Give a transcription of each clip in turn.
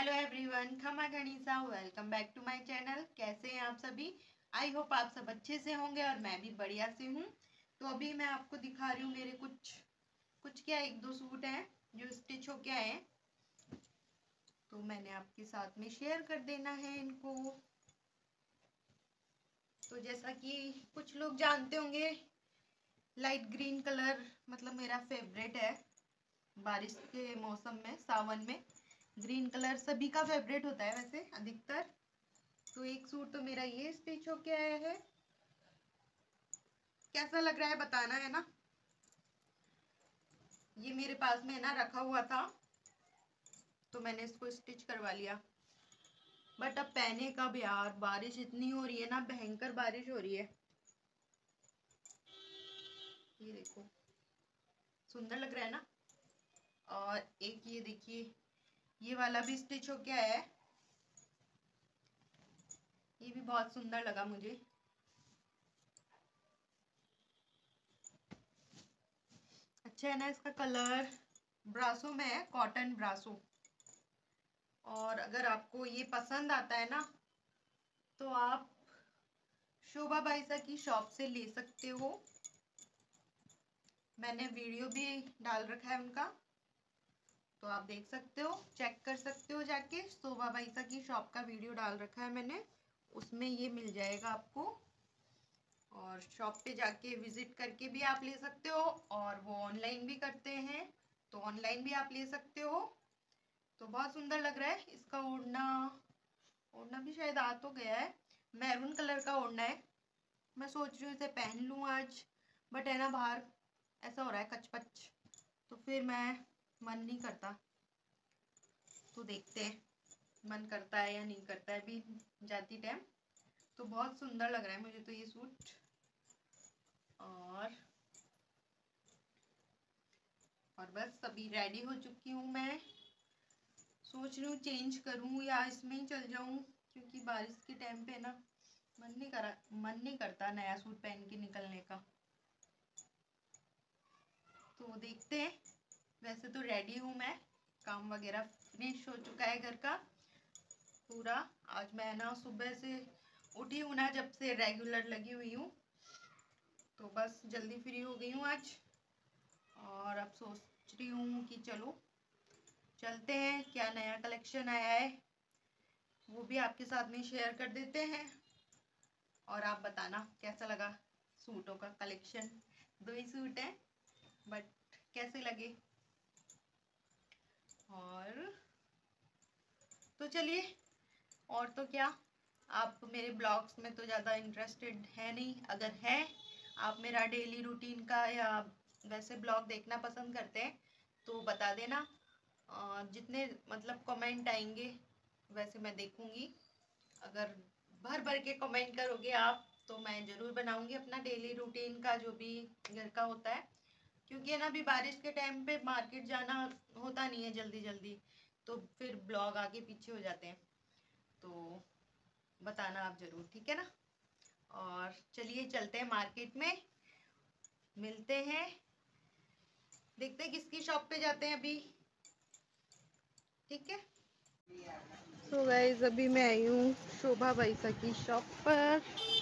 Hello everyone, खमा गणिसा, welcome back to my channel. कैसे हैं आप सभी? आई होप आप सब अच्छे से होंगे और मैं भी बढ़िया से हूँ। तो अभी मैं आपको दिखा रही हूँ मेरे कुछ क्या एक दो सूट हैं जो स्टिच होके आए हैं, तो मैंने आपके साथ में शेयर कर देना है इनको। तो जैसा कि कुछ लोग जानते होंगे, लाइट ग्रीन कलर मतलब मेरा फेवरेट है। बारिश के मौसम में, सावन में ग्रीन कलर सभी का फेवरेट होता है वैसे अधिकतर। तो एक सूट तो मेरा ये स्टिच होके आया है। कैसा लग रहा है बताना है ना। ये मेरे पास में ना रखा हुआ था तो मैंने इसको स्टिच करवा लिया। बट अब पहने कब यार, बारिश इतनी हो रही है ना, भयंकर बारिश हो रही है। ये देखो, सुंदर लग रहा है ना। और एक ये देखिए, ये वाला भी स्टिच होके आया है। ये भी बहुत सुंदर लगा मुझे। अच्छा है ना। इसका कलर ब्रासो में है, कॉटन ब्रासो। और अगर आपको ये पसंद आता है ना तो आप शोभा बाईसा की शॉप से ले सकते हो। मैंने वीडियो भी डाल रखा है उनका, तो आप देख सकते हो, चेक कर सकते हो जाके। शोभा बाईसा की शॉप का वीडियो डाल रखा है मैंने, उसमें ये मिल जाएगा आपको। और शॉप पे जाके विजिट करके भी आप ले सकते हो, और वो ऑनलाइन भी करते हैं तो ऑनलाइन भी आप ले सकते हो। तो बहुत सुंदर लग रहा है। इसका ओढ़ना भी शायद आ तो गया है। मैरून कलर का ओढ़ना है। मैं सोच रही हूँ इसे पहन लूँ आज, बट है ना बाहर ऐसा हो रहा है कचपच, तो फिर मन नहीं करता। तो देखते हैं मन करता है या नहीं करता है अभी जाती टाइम। तो बहुत सुंदर लग रहा है मुझे तो ये सूट। और बस अभी रेडी हो चुकी हूँ मैं। सोच रही हूँ चेंज करूँ या इसमें ही चल जाऊँ, क्योंकि बारिश के टाइम पे ना मन नहीं करता नया सूट पहन के निकलने का। तो देखते हैं। वैसे तो रेडी हूँ मैं, काम वगैरह फिनिश हो चुका है घर का पूरा। आज मैं ना सुबह से उठी हूँ ना, जब से रेगुलर लगी हुई हूँ, तो बस जल्दी फ्री हो गई हूँ आज। और अब सोच रही हूँ कि चलो चलते हैं, क्या नया कलेक्शन आया है वो भी आपके साथ में शेयर कर देते हैं। और आप बताना कैसा लगा सूटों का कलेक्शन। 2 ही सूट हैं बट कैसे लगे। और तो चलिए, और तो क्या, आप मेरे ब्लॉग्स में तो ज़्यादा इंटरेस्टेड है नहीं। अगर है आप मेरा डेली रूटीन का या वैसे ब्लॉग देखना पसंद करते हैं तो बता देना। जितने मतलब कमेंट आएंगे वैसे मैं देखूंगी। अगर भर भर के कमेंट करोगे आप तो मैं ज़रूर बनाऊंगी अपना डेली रूटीन का जो भी घर का होता है। क्योंकि है ना अभी बारिश के टाइम पे मार्केट जाना होता नहीं है जल्दी जल्दी, तो फिर ब्लॉग आगे पीछे हो जाते हैं। तो बताना आप ज़रूर, ठीक है ना। और चलिए चलते हैं मार्केट में, मिलते हैं, देखते हैं किसकी शॉप पे जाते हैं अभी, ठीक है। तो गाइस अभी मैं आई हूँ शोभा बाईसा की शॉप पर।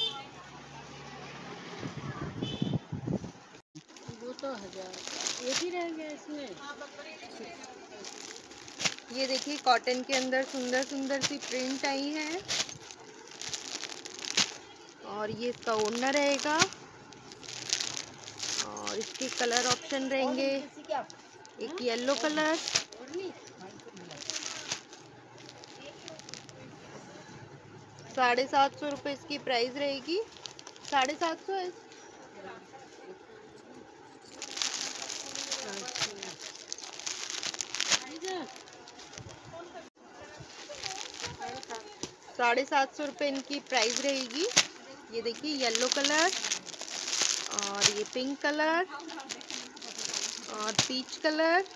वो तो 1000 एक ही रह गया इसमें। ये देखिए कॉटन के अंदर सुंदर सुंदर सी प्रिंट आई है। और ये इसका ओढ़ना रहेगा, और इसके कलर ऑप्शन रहेंगे। एक येलो कलर, 750 रुपये इसकी प्राइस रहेगी। 750 750 रुपये इनकी प्राइस रहेगी। ये देखिए येलो कलर, और ये पिंक कलर, और पीच कलर।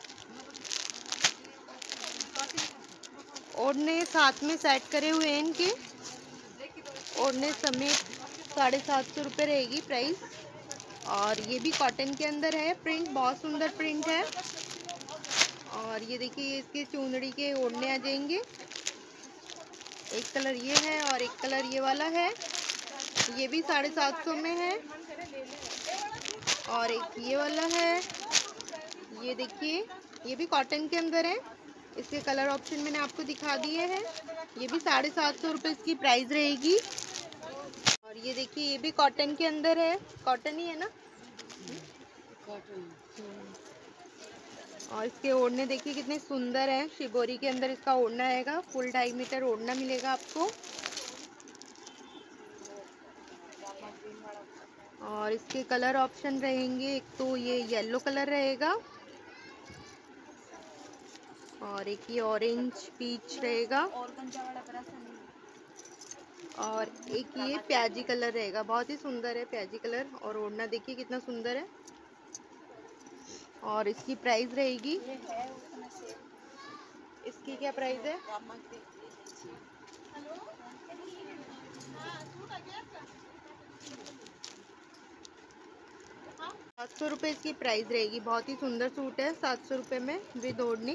ओढ़ने साथ में सेट करे हुए हैं इनके, ओढ़ने समेत 750 रुपये रहेगी प्राइस। और ये भी कॉटन के अंदर है, प्रिंट बहुत सुंदर प्रिंट है। और ये देखिए इसके चुंदड़ी के ओढ़ने आ जाएंगे। एक कलर ये है और एक कलर ये वाला है, ये भी 750 में है। और एक ये वाला है, ये देखिए ये भी कॉटन के अंदर है। इसके कलर ऑप्शन मैंने आपको दिखा दिए हैं। ये भी 750 रुपये इसकी प्राइस रहेगी। और ये देखिए ये भी कॉटन के अंदर है, कॉटन ही है ना, कॉटन। और इसके ओढ़ने देखिए कितने सुंदर हैं। शिबोरी के अंदर इसका ओढ़ना आएगा, फुल 2.5 मीटर ओढ़ना मिलेगा आपको। और इसके कलर ऑप्शन रहेंगे, एक तो ये येलो कलर रहेगा, और एक ये ऑरेंज पीच रहेगा, और एक ये प्याजी कलर रहेगा। बहुत ही सुंदर है प्याजी कलर। और ओढ़ना देखिए कितना सुंदर है। और इसकी प्राइस रहेगी, इसकी क्या प्राइस है? 700 रुपये इसकी प्राइस रहेगी। बहुत ही सुंदर सूट है, 700 रुपये में विद ओढ़नी।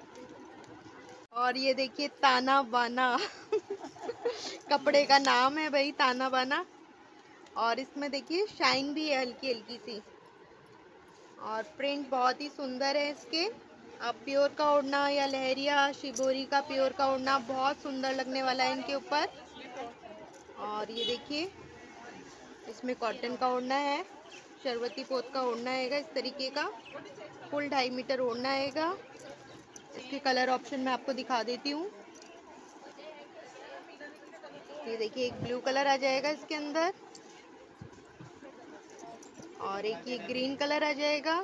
और ये देखिए ताना बाना कपड़े का नाम है भाई, ताना बाना। और इसमें देखिए शाइन भी है हल्की हल्की सी, और प्रिंट बहुत ही सुंदर है इसके। आप प्योर का ओढ़ना या लहरिया शिबोरी का प्योर का ओढ़ना बहुत सुंदर लगने वाला है इनके ऊपर। और ये देखिए इसमें कॉटन का ओढ़ना है, शरबती पोत का ओढ़ना आएगा इस तरीके का, फुल 2.5 मीटर ओढ़ना आएगा। इसके कलर ऑप्शन मैं आपको दिखा देती हूँ। ये देखिए एक ब्लू कलर आ जाएगा इसके अंदर, और एक ये ग्रीन कलर आ जाएगा,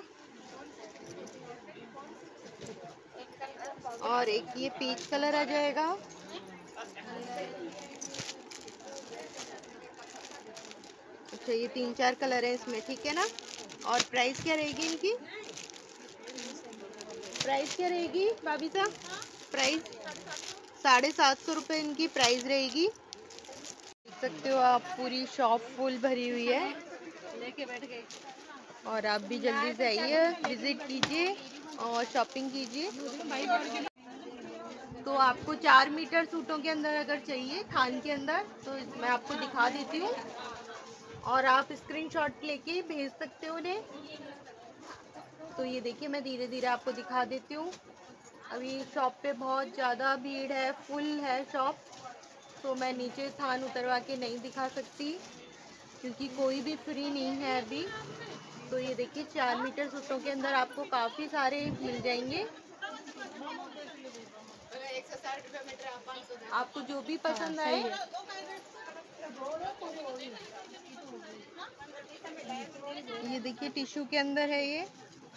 और एक ये पीच कलर आ जाएगा। अच्छा ये 3-4 कलर है इसमें, ठीक है ना। और प्राइस क्या रहेगी इनकी? प्राइस क्या रहेगी भाभी साहब? प्राइस 750 रुपये इनकी प्राइस रहेगी। देख सकते हो आप पूरी शॉप फुल भरी हुई है, लेके बैठ गए। और आप भी जल्दी से आइए, विजिट कीजिए और शॉपिंग कीजिए। तो आपको 4 मीटर सूटों के अंदर अगर चाहिए थान के अंदर, तो मैं आपको दिखा देती हूँ, और आप स्क्रीनशॉट लेके भेज सकते हो उन्हें। तो ये देखिए मैं धीरे धीरे आपको दिखा देती हूँ। अभी शॉप पे बहुत ज़्यादा भीड़ है, फुल है शॉप, तो मैं नीचे थान उतरवा के नहीं दिखा सकती क्योंकि कोई भी फ्री नहीं है अभी। तो ये देखिए 4 मीटर सूटों के अंदर आपको काफ़ी सारे मिल जाएंगे। आपको जो भी पसंद आए। ये देखिए टिश्यू के अंदर है ये।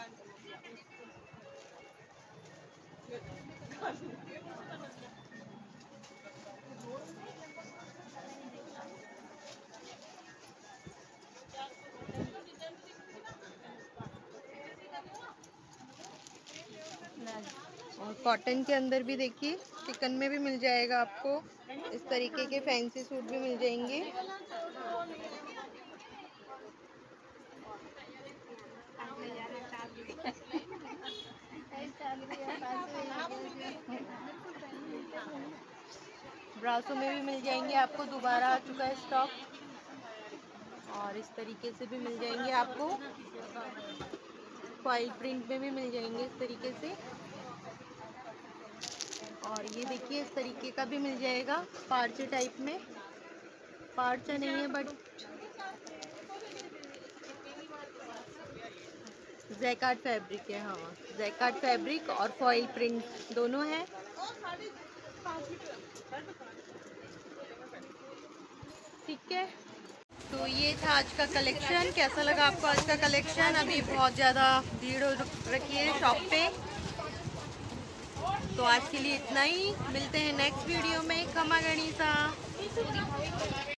और कॉटन के अंदर भी देखिए, चिकन में भी मिल जाएगा आपको, इस तरीके के फैंसी सूट भी मिल जाएंगे। ब्रासों में भी मिल जाएंगे आपको, दोबारा आ चुका है स्टॉक। और इस तरीके से भी मिल जाएंगे आपको, फॉइल प्रिंट में भी मिल जाएंगे इस तरीके से। और ये देखिए इस तरीके का भी मिल जाएगा, पार्चे टाइप में। पार्चा नहीं है बट जैकार्ड फैब्रिक है। हाँ जैकार्ड फैब्रिक और फॉइल प्रिंट दोनों है। ठीक है, तो ये था आज का कलेक्शन। कैसा लगा आपको आज का कलेक्शन? अभी बहुत ज़्यादा भीड़ हो रखी है शॉप पे। तो आज के लिए इतना ही, मिलते हैं नेक्स्ट वीडियो में। खमा गणिसा।